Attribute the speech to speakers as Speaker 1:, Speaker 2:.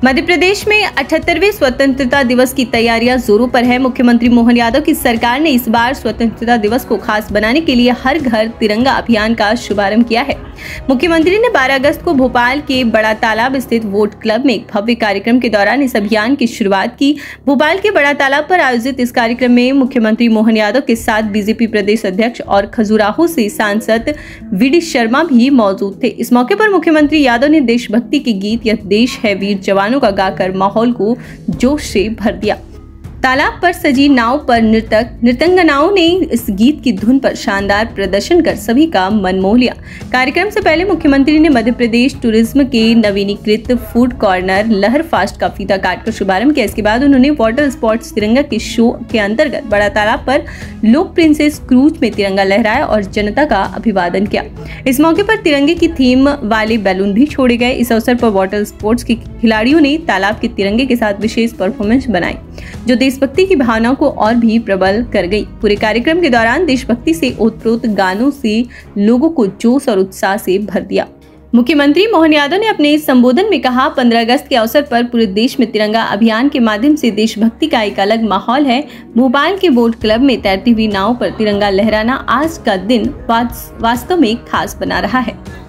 Speaker 1: मध्य प्रदेश में 78वें स्वतंत्रता दिवस की तैयारियां जोरों पर है। मुख्यमंत्री मोहन यादव की सरकार ने इस बार स्वतंत्रता दिवस को खास बनाने के लिए हर घर तिरंगा अभियान का शुभारंभ किया है। मुख्यमंत्री ने 12 अगस्त को भोपाल के बड़ा तालाब स्थित वोट क्लब में एक भव्य कार्यक्रम के दौरान इस अभियान की शुरुआत की। भोपाल के बड़ा तालाब पर आयोजित इस कार्यक्रम में मुख्यमंत्री मोहन यादव के साथ बीजेपी प्रदेश अध्यक्ष और खजुराहो से सांसद वीडी शर्मा भी मौजूद थे। इस मौके पर मुख्यमंत्री यादव ने देशभक्ति के गीत यह देश है वीर जवानों का गाकर माहौल को जोश से भर दिया। तालाब पर सजी नाव पर नृतंगनाओं ने इस गीत की धुन पर शानदार प्रदर्शन कर सभी का मन मोह लिया। कार्यक्रम से पहले मुख्यमंत्री ने मध्य प्रदेश टूरिज्म के नवीनीकृत फूड कॉर्नर लहर फास्ट का फीता काटकर शुभारंभ किया। इसके बाद उन्होंने वाटर स्पोर्ट्स तिरंगा के शो के अंतर्गत बड़ा तालाब पर लोक प्रिंसेस क्रूज में तिरंगा लहराया और जनता का अभिवादन किया। इस मौके पर तिरंगे की थीम वाले बैलून भी छोड़े गए। इस अवसर पर वाटर स्पोर्ट्स के खिलाड़ियों ने तालाब के तिरंगे के साथ विशेष परफॉर्मेंस बनाई, जो देशभक्ति की भावनाओं को और भी प्रबल कर गई। पूरे कार्यक्रम के दौरान देशभक्ति से ओतप्रोत गानों से लोगों को जोश और उत्साह से भर दिया। मुख्यमंत्री मोहन यादव ने अपने इस संबोधन में कहा, 15 अगस्त के अवसर पर पूरे देश में तिरंगा अभियान के माध्यम से देशभक्ति का एक अलग माहौल है। भोपाल के बोट क्लब में तैरती हुई नाव पर तिरंगा लहराना आज का दिन वास्तव में खास बना रहा है।